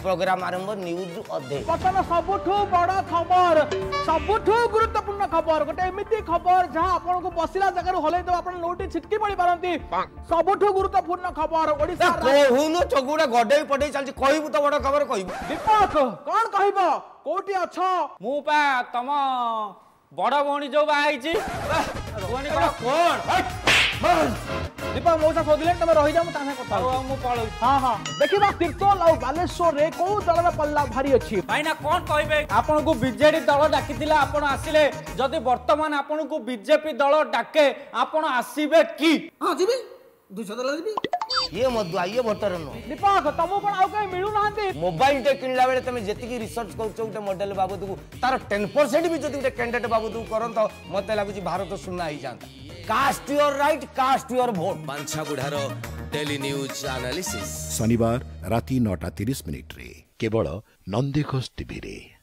Programme आरंभ news अधे बर्तमान सबुठू बड़ खबर सबुठू गुरुत्वपूर्ण खबर गोटे एमिति खबर जहां आपन को बसिला जगह हलै तो आपन नोटी छिटकी पड़ी पारंती सबुठू गुरुत्वपूर्ण खबर ओडिसा कहूनु चगुडा गडे पडे चलछि कहिबु तो बड़ खबर कहिबु दीपक कोन कहबो कोठी अछ मु पा तम बड़ भौणी जो बा आइछि भौणी कोन दीपक मौसा सोदिले तमे रहि जामु ताने କଥା मु पळौ हां हां देखिबा तीर्तोल आ बालेश्वर रे को दलर पल्ला भारी अछि भाईना कोन कहबे आपन को बीजेडी दल डाकितिला आपन आसिले जदि वर्तमान आपन को बीजेपी दल डाके आपन आसीबे की हां जीबी 200 डॉलर जीबी ये मधुआ ये भोटर नो दीपक तमु कोन आउ कहीं मिलु नांती मोबाइल टे किनला बेले तमे जेतिकी रिसर्च करछो उटे मॉडल बाबू तार 10% भी जदि उटे कैंडिडेट बाबू करंत मते लागुची भारत सुनना ही जानता cast your right cast your vote पांछागुढ़ार डेली न्यूज एनालिसिस शनिवार राति 9:30 रे केवल नंदीघोष टीवी रे।